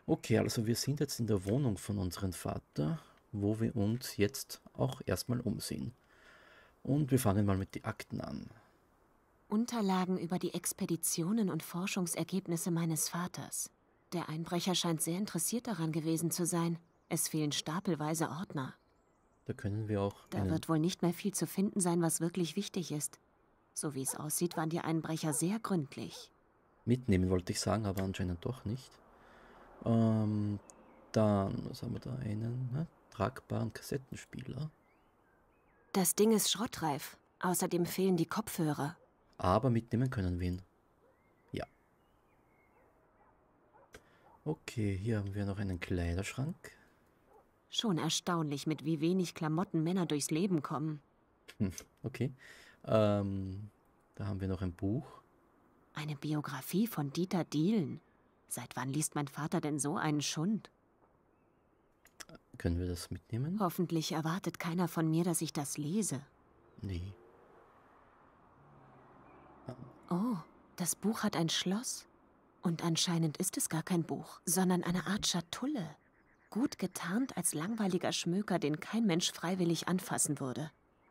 Okay, also wir sind jetzt in der Wohnung von unserem Vater, wo wir uns jetzt auch erstmal umsehen. Und wir fangen mal mit den Akten an. Unterlagen über die Expeditionen und Forschungsergebnisse meines Vaters. Der Einbrecher scheint sehr interessiert daran gewesen zu sein. Es fehlen stapelweise Ordner. Da können wir auch Da einen wird wohl nicht mehr viel zu finden sein, was wirklich wichtig ist. So wie es aussieht, waren die Einbrecher sehr gründlich. mitnehmen, wollte ich sagen, aber anscheinend doch nicht. Ähm, Dann, was haben wir da? Einen tragbaren Kassettenspieler. Das Ding ist schrottreif. Außerdem fehlen die Kopfhörer. Aber mitnehmen können wir ihn. Ja. Okay, hier haben wir noch einen Kleiderschrank. Schon erstaunlich, mit wie wenig Klamotten Männer durchs Leben kommen. Okay. Ähm, Da haben wir noch ein Buch. Eine Biografie von Dieter Dielen. Seit wann liest mein Vater denn so einen Schund? Können wir das mitnehmen? Hoffentlich erwartet keiner von mir, dass ich das lese. Nee. Oh, das Buch hat ein Schloss. Und anscheinend ist es gar kein Buch, sondern eine Art Schatulle. Gut getarnt als langweiliger Schmöker, den kein Mensch freiwillig anfassen würde.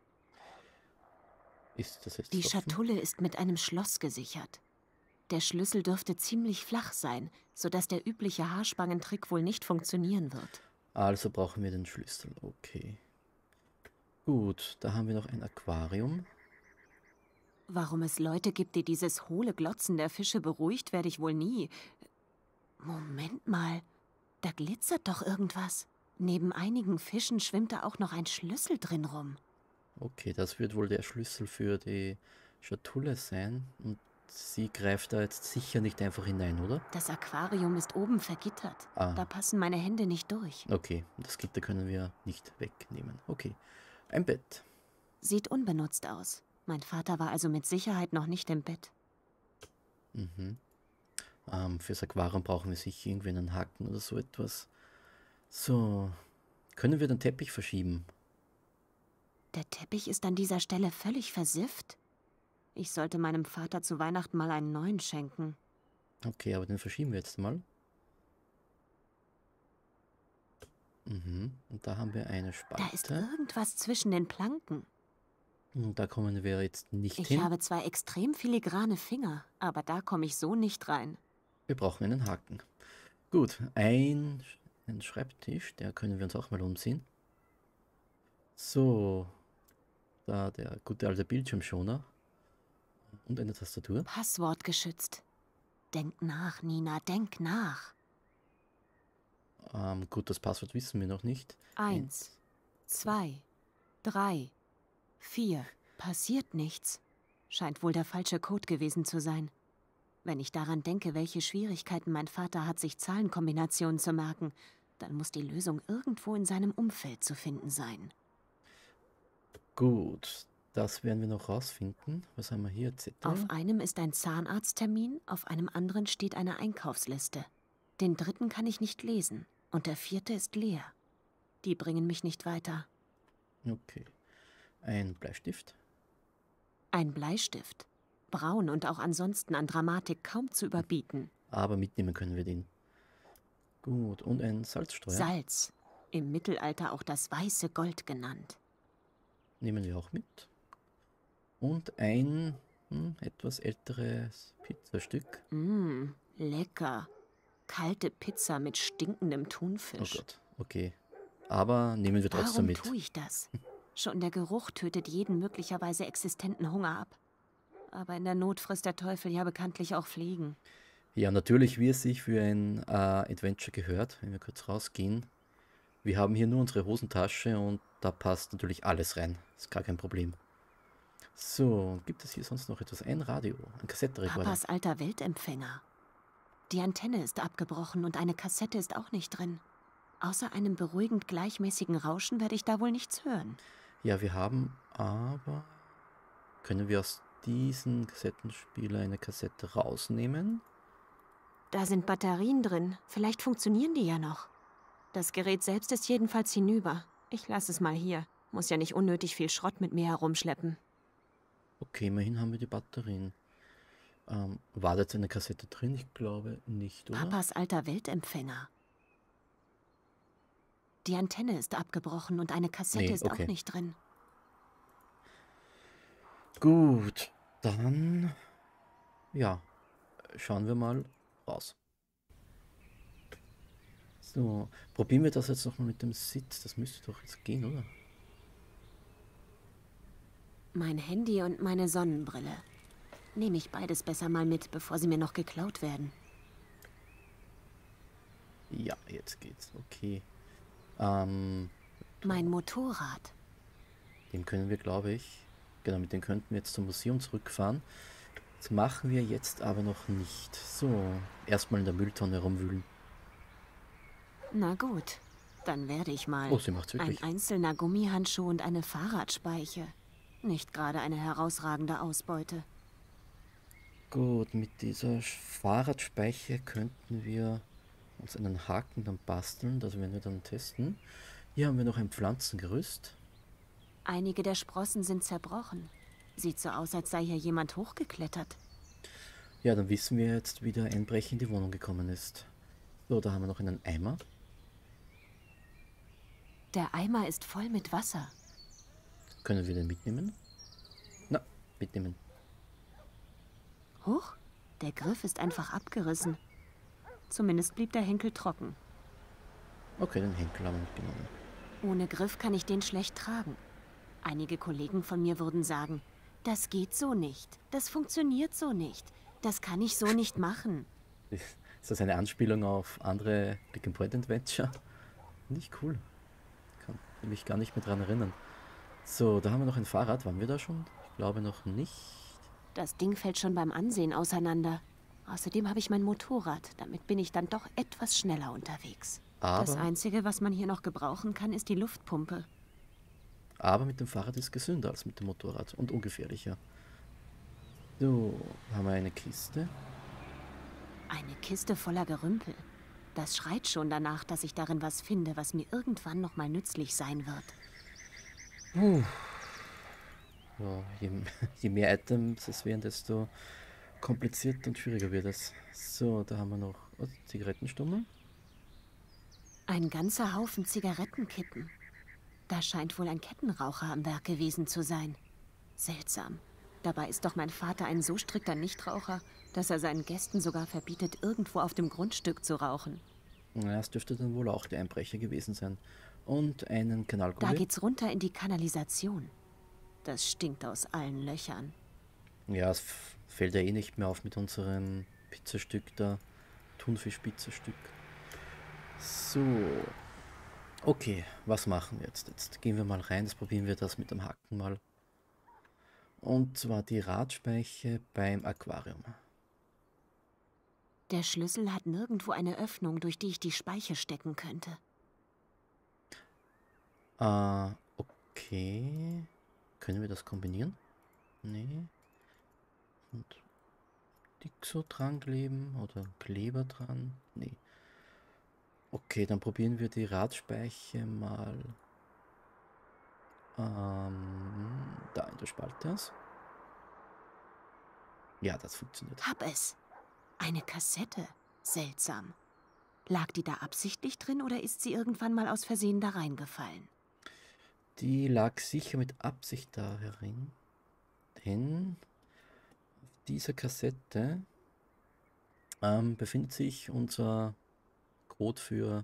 Ist das Die jetzt offen? Schatulle ist mit einem Schloss gesichert. Der Schlüssel dürfte ziemlich flach sein, sodass der übliche Haarspangentrick wohl nicht funktionieren wird. Also brauchen wir den Schlüssel. Okay. Gut, da haben wir noch ein Aquarium. Warum es Leute gibt, die dieses hohle Glotzen der Fische beruhigt, werde ich wohl nie. Moment mal, da glitzert doch irgendwas. Neben einigen Fischen schwimmt da auch noch ein Schlüssel drin rum. Okay, das wird wohl der Schlüssel für die Schatulle sein. Und sie greift da jetzt sicher nicht einfach hinein, oder? Das Aquarium ist oben vergittert. Ah, Da passen meine Hände nicht durch. okay. Das Gitter können wir nicht wegnehmen. Okay. Ein Bett. Sieht unbenutzt aus. Mein Vater war also mit Sicherheit noch nicht im Bett. Mhm. Fürs Aquarium brauchen wir sicher irgendwie einen Haken oder so etwas. So. Können wir den Teppich verschieben? Der Teppich ist an dieser Stelle völlig versifft. Ich sollte meinem Vater zu Weihnachten mal einen neuen schenken. Okay, aber den verschieben wir jetzt mal. Mhm. Und da haben wir eine Da ist Spalte. irgendwas zwischen den Planken. Und da kommen wir jetzt nicht Ich hin. habe zwar extrem filigrane Finger, aber da komme ich so nicht rein. Wir brauchen einen Haken. Gut, ein Schreibtisch, der können wir uns auch mal umsehen. So, da der gute alte Bildschirmschoner und eine Tastatur. Passwort geschützt. Denk nach, Nina, denk nach. Gut, das Passwort wissen wir noch nicht. 1, 2, 3, 4. Passiert nichts. Scheint wohl der falsche Code gewesen zu sein. Wenn ich daran denke, welche Schwierigkeiten mein Vater hat, sich Zahlenkombinationen zu merken, dann muss die Lösung irgendwo in seinem Umfeld zu finden sein. Gut, das werden wir noch rausfinden. Was haben wir hier? Zettel. Auf einem ist ein Zahnarzttermin, auf einem anderen steht eine Einkaufsliste. Den dritten kann ich nicht lesen und der vierte ist leer. Die bringen mich nicht weiter. Okay. Ein Bleistift. Ein Bleistift. Braun und auch ansonsten an Dramatik kaum zu überbieten. Aber mitnehmen können wir den. Gut, und ein Salzstreuer. Salz. Im Mittelalter auch das weiße Gold genannt. Nehmen wir auch mit. Und ein etwas älteres Pizzastück. Lecker. Kalte Pizza mit stinkendem Oh Thunfisch. Gott, okay. Aber nehmen wir trotzdem Warum mit. tue ich das? Schon der Geruch tötet jeden möglicherweise existenten Hunger ab. Aber in der Not frisst der Teufel ja bekanntlich auch Fliegen. Ja, natürlich, wie es sich für ein Adventure gehört, wenn wir kurz rausgehen. Wir haben hier nur unsere Hosentasche und da passt natürlich alles rein. Ist gar kein Problem. So, gibt es hier sonst noch etwas? Ein Radio, ein Kassettenrekorder. Papas alter Weltempfänger. Die Antenne ist abgebrochen und eine Kassette ist auch nicht drin. Außer einem beruhigend gleichmäßigen Rauschen werde ich da wohl nichts hören. Ja, wir haben aber... Können wir aus diesem Kassettenspieler eine Kassette rausnehmen? Da sind Batterien drin. Vielleicht funktionieren die ja noch. Das Gerät selbst ist jedenfalls hinüber. Ich lasse es mal hier. Muss ja nicht unnötig viel Schrott mit mir herumschleppen. Okay, immerhin haben wir die Batterien. War da jetzt eine Kassette drin? Ich glaube nicht, oder? Papas alter Weltempfänger. Die Antenne ist abgebrochen und eine Kassette Nee, ist auch okay. nicht drin. Gut, dann, ja, schauen wir mal raus. So, probieren wir das jetzt nochmal mit dem Sitz. Das müsste doch jetzt gehen, oder? Mein Handy und meine Sonnenbrille. Nehme ich beides besser mal mit, bevor sie mir noch geklaut werden. Ja, jetzt geht's. Okay. Ähm, Mein Motorrad. dem können wir, glaube ich, genau, mit dem könnten wir jetzt zum Museum zurückfahren. Das machen wir jetzt aber noch nicht. So, erstmal in der Mülltonne rumwühlen. Na gut, dann werde ich Oh, mal. sie macht's Ein wirklich. einzelner Gummihandschuh und eine Fahrradspeiche. Nicht gerade eine herausragende Ausbeute. Gut, mit dieser Fahrradspeiche könnten wir uns einen Haken dann basteln. Das werden wir dann testen. Hier haben wir noch ein Pflanzengerüst. Einige der Sprossen sind zerbrochen. Sieht so aus, als sei hier jemand hochgeklettert. Ja, dann wissen wir jetzt, wie der Einbrecher in die Wohnung gekommen ist. So, da haben wir noch einen Eimer. Der Eimer ist voll mit Wasser. Können wir den mitnehmen? Na, mitnehmen. Huch, der Griff ist einfach abgerissen. Zumindest blieb der Henkel trocken. Okay, den Henkel haben wir mitgenommen. Ohne Griff kann ich den schlecht tragen. Einige Kollegen von mir würden sagen, das geht so nicht, das funktioniert so nicht, das kann ich so nicht machen. Ist das eine Anspielung auf andere Click-and-Point-Adventure? Nicht cool. Kann mich gar nicht mehr dran erinnern. So, da haben wir noch ein Fahrrad. Waren wir da schon? Ich glaube noch nicht. Das Ding fällt schon beim Ansehen auseinander. Außerdem habe ich mein Motorrad, damit bin ich dann doch etwas schneller unterwegs. Das Aber, Einzige, was man hier noch gebrauchen kann, ist die Luftpumpe. aber mit dem Fahrrad ist gesünder als mit dem Motorrad und ungefährlicher. So, haben wir eine Kiste. Eine Kiste voller Gerümpel. Das schreit schon danach, dass ich darin was finde, was mir irgendwann noch mal nützlich sein wird. Ja, je mehr Items es wären, desto komplizierter und schwieriger wird es. So, da haben wir noch Zigarettenstummel. Ein ganzer Haufen Zigarettenkippen. Da scheint wohl ein Kettenraucher am Werk gewesen zu sein. Seltsam. Dabei ist doch mein Vater ein so strikter Nichtraucher, dass er seinen Gästen sogar verbietet, irgendwo auf dem Grundstück zu rauchen. Ja, es dürfte dann wohl auch der Einbrecher gewesen sein. Und einen Da Kanalgummi. geht's runter in die Kanalisation. Das stinkt aus allen Löchern. Ja, es fällt ja eh nicht mehr auf mit unserem Pizzastück da. Thunfisch-Pizzastück. So. Okay, was machen wir jetzt? Jetzt gehen wir mal rein, jetzt probieren wir das mit dem Haken mal. Und zwar die Radspeiche beim Aquarium. Der Schlüssel hat nirgendwo eine Öffnung, durch die ich die Speiche stecken könnte. Okay. Können wir das kombinieren? Nee. Und Dixo dran kleben oder Kleber dran? Nee. Okay, dann probieren wir die Radspeiche mal da in der Spalte aus. Ja, das funktioniert. Hab es. Eine Kassette. Seltsam. Lag die da absichtlich drin oder ist sie irgendwann mal aus Versehen da reingefallen? Die lag sicher mit Absicht da herin, denn auf dieser Kassette befindet sich unser Code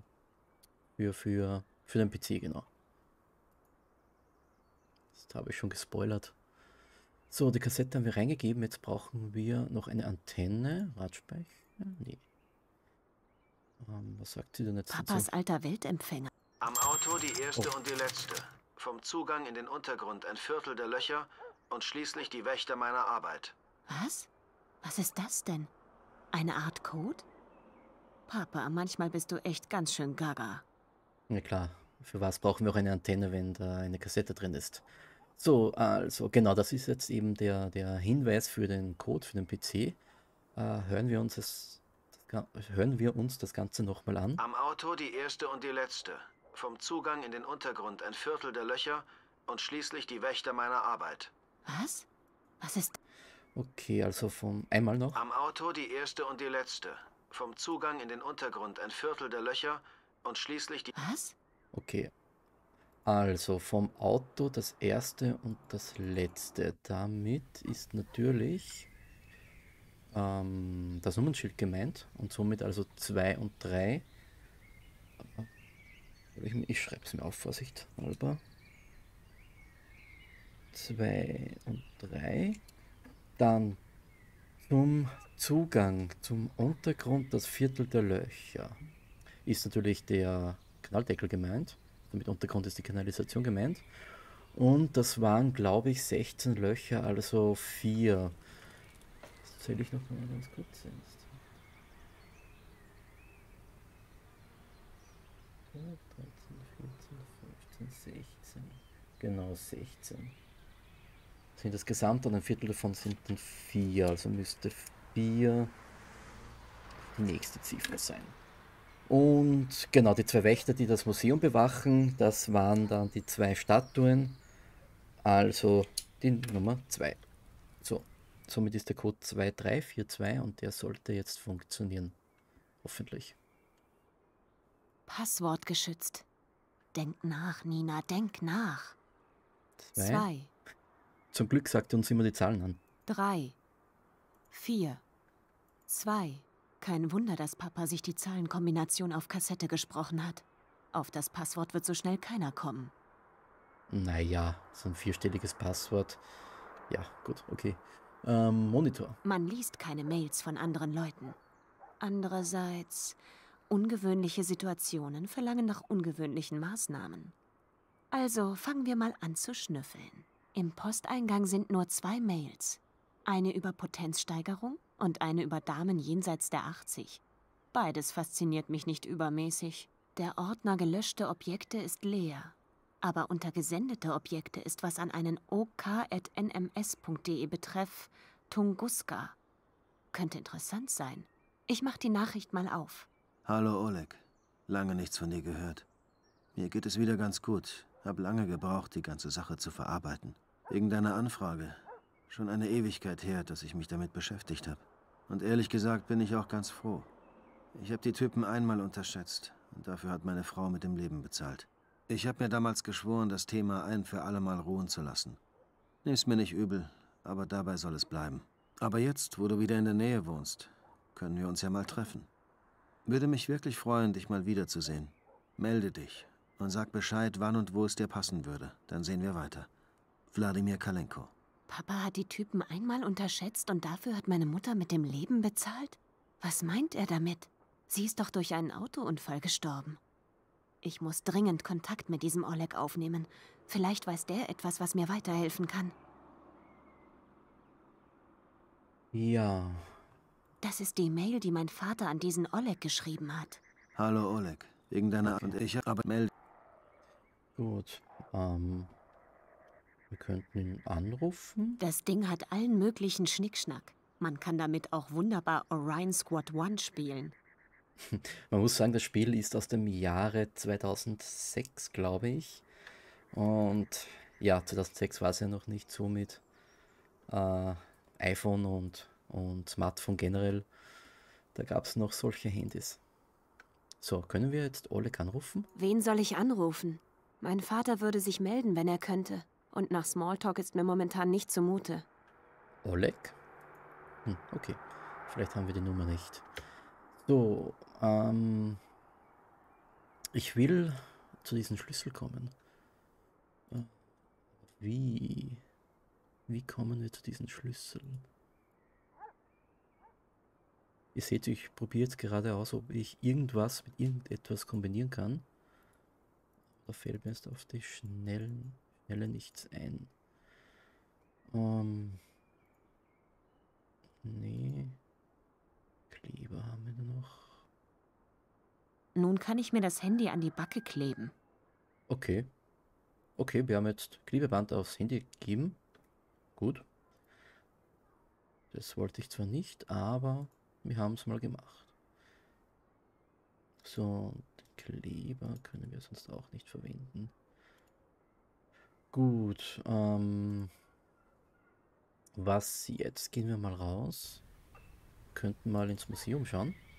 für den PC, genau. Das habe ich schon gespoilert. So, die Kassette haben wir reingegeben. Jetzt brauchen wir noch eine Antenne. Radspeicher? Nee. Was sagt sie denn jetzt Papas dazu? alter Weltempfänger. Am Auto die erste Oh. und die letzte. Vom Zugang in den Untergrund ein Viertel der Löcher und schließlich die Wächter meiner Arbeit. Was? Was ist das denn? Eine Art Code? Papa, manchmal bist du echt ganz schön gaga. Ja klar, für was brauchen wir auch eine Antenne, wenn da eine Kassette drin ist? So, also genau, das ist jetzt eben der Hinweis für den Code für den PC. Hören wir uns das Ganze nochmal an. Am Auto die erste und die letzte. Vom Zugang in den Untergrund ein Viertel der Löcher und schließlich die Wächter meiner Arbeit. Was? Was ist... Okay, also vom einmal noch. Am Auto die erste und die letzte. Vom Zugang in den Untergrund ein Viertel der Löcher und schließlich die... Was? Okay, also vom Auto das erste und das letzte. Damit ist natürlich das Nummernschild gemeint und somit also 2 und 3. Ich schreibe es mir auf, Vorsicht halber. 2 und 3. Dann zum Zugang zum Untergrund, das Viertel der Löcher. Ist natürlich der Kanaldeckel gemeint. Mit Untergrund ist die Kanalisation gemeint. Und das waren, glaube ich, 16 Löcher, also 4. Das zähle ich noch mal ganz kurz. 13, 14, 15, 16. Genau, 16. Sind das Gesamte und ein Viertel davon sind dann 4. Also müsste 4 die nächste Ziffer sein. Und genau, die 2 Wächter, die das Museum bewachen, das waren dann die 2 Statuen, also die Nummer 2. So, somit ist der Code 2342 und der sollte jetzt funktionieren. Hoffentlich. Passwort geschützt. Denk nach, Nina, denk nach. 2. 2, Zum Glück sagt er uns immer die Zahlen an. 3, 4, 2. Kein Wunder, dass Papa sich die Zahlenkombination auf Kassette gesprochen hat. Auf das Passwort wird so schnell keiner kommen. Naja, so ein 4-stelliges Passwort. Ja, gut, okay. Monitor. Man liest keine Mails von anderen Leuten. Andererseits, ungewöhnliche Situationen verlangen nach ungewöhnlichen Maßnahmen. Also fangen wir mal an zu schnüffeln. Im Posteingang sind nur 2 Mails. Eine über Potenzsteigerung und eine über Damen jenseits der 80. Beides fasziniert mich nicht übermäßig. Der Ordner gelöschte Objekte ist leer. Aber unter gesendete Objekte ist was an einen ok@nms.de betreff Tunguska. Könnte interessant sein. Ich mach die Nachricht mal auf. Hallo Oleg. Lange nichts von dir gehört. Mir geht es wieder ganz gut. Hab lange gebraucht, die ganze Sache zu verarbeiten. Wegen deiner Anfrage. Schon eine Ewigkeit her, dass ich mich damit beschäftigt habe. Und ehrlich gesagt bin ich auch ganz froh. Ich habe die Typen einmal unterschätzt und dafür hat meine Frau mit dem Leben bezahlt. Ich habe mir damals geschworen, das Thema ein für alle Mal ruhen zu lassen. Nimm's mir nicht übel, aber dabei soll es bleiben. Aber jetzt, wo du wieder in der Nähe wohnst, können wir uns ja mal treffen. Würde mich wirklich freuen, dich mal wiederzusehen. Melde dich und sag Bescheid, wann und wo es dir passen würde. Dann sehen wir weiter. Wladimir Kalenko. Papa hat die Typen einmal unterschätzt und dafür hat meine Mutter mit dem Leben bezahlt? Was meint er damit? Sie ist doch durch einen Autounfall gestorben. Ich muss dringend Kontakt mit diesem Oleg aufnehmen. Vielleicht weiß der etwas, was mir weiterhelfen kann. Ja, Das ist die Mail, die mein Vater an diesen Oleg geschrieben hat. Hallo Oleg. Wegen deiner und ich aber melde. gut. Wir könnten ihn anrufen. Das Ding hat allen möglichen Schnickschnack. Man kann damit auch wunderbar Orion Squad 1 spielen. Man muss sagen, das Spiel ist aus dem Jahre 2006, glaube ich. Und ja, 2006 war es ja noch nicht so mit iPhone und Smartphone generell. Da gab es noch solche Handys. So, können wir jetzt Oleg anrufen? Wen soll ich anrufen? Mein Vater würde sich melden, wenn er könnte. Und nach Smalltalk ist mir momentan nicht zumute. Oleg? Okay, vielleicht haben wir die Nummer nicht. So, ich will zu diesem Schlüssel kommen. Wie? Wie kommen wir zu diesen Schlüsseln? Ihr seht, ich probiere jetzt gerade aus, ob ich irgendwas mit irgendetwas kombinieren kann. Da fällt mir jetzt auf die Schnelle nichts ein. Nee. Kleber haben wir da noch. Nun kann ich mir das Handy an die Backe kleben. Okay. Okay, wir haben jetzt Klebeband aufs Handy gegeben. Gut. Das wollte ich zwar nicht, aber wir haben es mal gemacht. So, den Kleber können wir sonst auch nicht verwenden. Gut, was jetzt? Gehen wir mal raus. Könnten mal ins Museum schauen.